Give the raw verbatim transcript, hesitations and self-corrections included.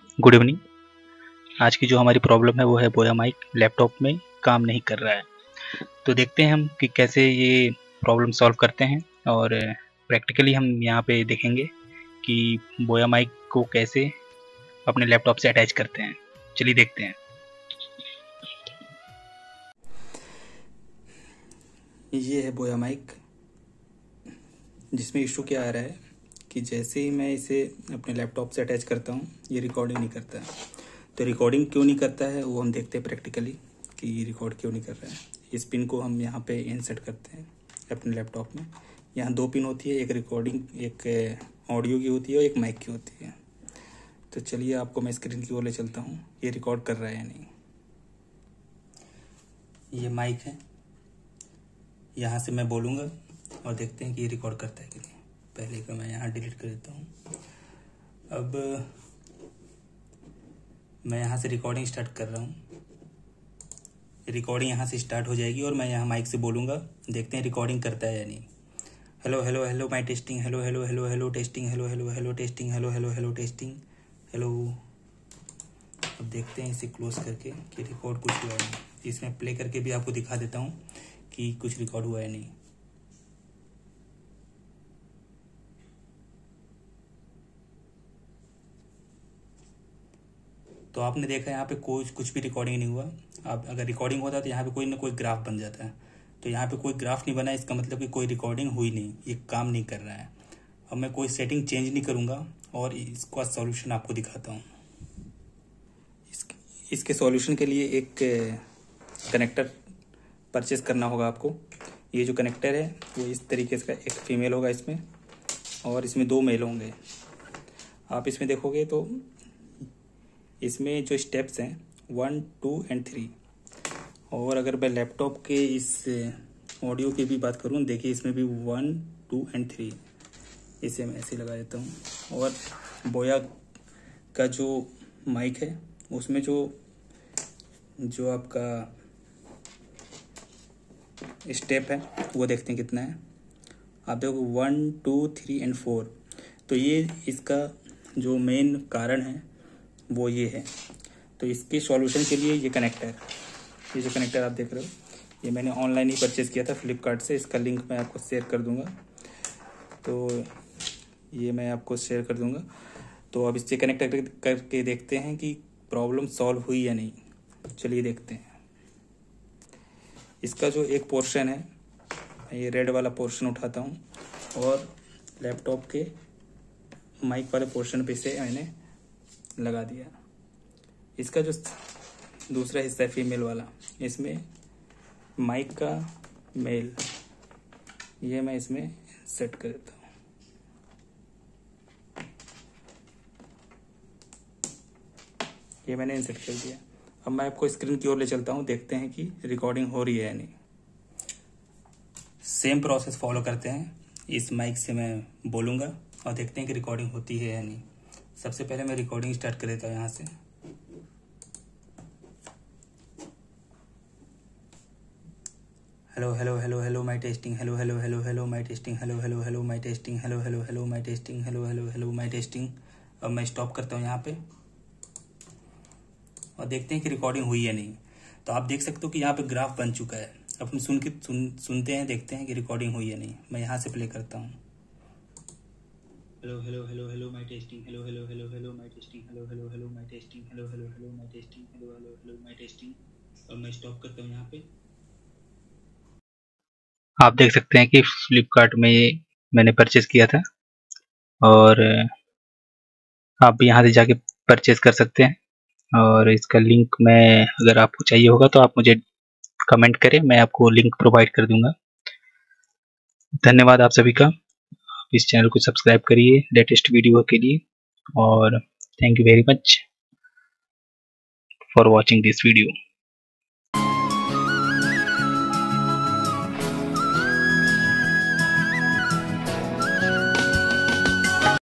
Good evening. आज की जो हमारी प्रॉब्लम है वो है बोया माइक लैपटॉप में काम नहीं कर रहा है। तो देखते हैं हम कि कैसे ये प्रॉब्लम सॉल्व करते हैं और प्रैक्टिकली हम यहाँ पे देखेंगे कि बोया माइक को कैसे अपने लैपटॉप से अटैच करते हैं। चलिए देखते हैं। ये है बोया माइक, जिसमें इशू क्या आ रहा है कि जैसे ही मैं इसे अपने लैपटॉप से अटैच करता हूँ ये रिकॉर्डिंग नहीं करता है। तो रिकॉर्डिंग क्यों नहीं करता है वो हम देखते हैं प्रैक्टिकली कि ये रिकॉर्ड क्यों नहीं कर रहा है। इस पिन को हम यहाँ पे इंसर्ट करते हैं अपने लैपटॉप में। यहाँ दो पिन होती है, एक रिकॉर्डिंग एक ऑडियो की होती है और एक माइक की होती है। तो चलिए आपको मैं स्क्रीन की ओर ले चलता हूँ, ये रिकॉर्ड कर रहा है या नहीं। ये माइक है, यहाँ से मैं बोलूँगा और देखते हैं कि ये रिकॉर्ड करता है कि नहीं। पहले का मैं यहाँ डिलीट कर देता हूँ। अब मैं यहाँ से रिकॉर्डिंग स्टार्ट कर रहा हूँ। रिकॉर्डिंग यहाँ से स्टार्ट हो जाएगी और मैं यहाँ माइक से बोलूँगा, देखते हैं रिकॉर्डिंग करता है या नहीं। Hello hello hello my testing, hello hello hello hello testing, hello hello hello testing, hello hello hello testing, hello. अब देखते हैं इसे क्लोज करके कि रिकॉर्ड कुछ हुआ है नहीं। इसमें प्ले करके भी आपको दिखा देता हूँ कि कुछ रिकॉर्ड हुआ है नहीं। तो आपने देखा यहाँ पे कोई कुछ भी रिकॉर्डिंग नहीं हुआ। आप अगर रिकॉर्डिंग होता तो यहाँ पे कोई ना कोई ग्राफ बन जाता है। तो यहाँ पे कोई ग्राफ नहीं बना, इसका मतलब कि कोई रिकॉर्डिंग हुई नहीं, ये काम नहीं कर रहा है। अब मैं कोई सेटिंग चेंज नहीं करूँगा और इसका सॉल्यूशन आपको दिखाता हूँ। इसके इसके सॉल्यूशन के लिए एक कनेक्टर परचेज करना होगा आपको। ये जो कनेक्टर है वो इस तरीके से, एक फीमेल होगा इसमें और इसमें दो मेल होंगे। आप इसमें देखोगे तो इसमें जो स्टेप्स हैं वन टू एंड थ्री। और अगर मैं लैपटॉप के इस ऑडियो की भी बात करूँ, देखिए इसमें भी वन टू एंड थ्री। इसे मैं ऐसे लगा देता हूँ। और बोया का जो माइक है उसमें जो जो आपका स्टेप है वो देखते हैं कितना है। आप देखो one two three and four. तो ये इसका जो मेन कारण है वो ये है। तो इसके सॉल्यूशन के लिए ये कनेक्टर, ये जो कनेक्टर आप देख रहे हो, ये मैंने ऑनलाइन ही परचेज किया था फ्लिपकार्ट से। इसका लिंक मैं आपको शेयर कर दूंगा। तो ये मैं आपको शेयर कर दूंगा। तो अब इससे कनेक्ट करके देखते हैं कि प्रॉब्लम सॉल्व हुई या नहीं। चलिए देखते हैं। इसका जो एक पोर्शन है, ये रेड वाला पोर्शन उठाता हूँ और लैपटॉप के माइक वाले पोर्शन पे से मैंने लगा दिया। इसका जो दूसरा हिस्सा है फीमेल वाला, इसमें माइक का मेल, ये मैं इसमें सेट कर देता हूँ। ये मैंने इंसर्ट कर दिया। अब मैं आपको स्क्रीन की ओर ले चलता हूँ, देखते हैं कि रिकॉर्डिंग हो रही है या नहीं। सेम प्रोसेस फॉलो करते हैं। इस माइक से मैं बोलूँगा और देखते हैं कि रिकॉर्डिंग होती है या नहीं। सबसे पहले मैं रिकॉर्डिंग स्टार्ट कर देता हूँ यहाँ से। Hello hello hello hello my testing, hello hello hello hello my testing, hello hello hello my testing, hello hello hello my testing, hello hello hello my testing. अब मैं स्टॉप करता हूँ यहाँ पे और देखते हैं कि रिकॉर्डिंग हुई या नहीं। तो आप देख सकते हो कि यहाँ पे ग्राफ बन चुका है। अब हम सुन के सुन सुनते हैं, देखते हैं कि रिकॉर्डिंग हुई या नहीं। मैं यहाँ से प्ले करता हूँ। Hello hello hello hello my testing, hello hello hello hello my testing, hello hello hello my testing, hello hello hello my testing, hello hello hello my testing. अब मैं स्टॉप करता हूँ यहाँ पे। आप देख सकते हैं कि फ्लिपकार्ट में ये मैंने परचेज किया था और आप भी यहाँ से जाके परचेज कर सकते हैं। और इसका लिंक मैं, अगर आपको चाहिए होगा तो आप मुझे कमेंट करें, मैं आपको लिंक प्रोवाइड कर दूंगा। धन्यवाद आप सभी का। इस चैनल को सब्सक्राइब करिए लेटेस्ट वीडियो के लिए और thank you very much for watching this video.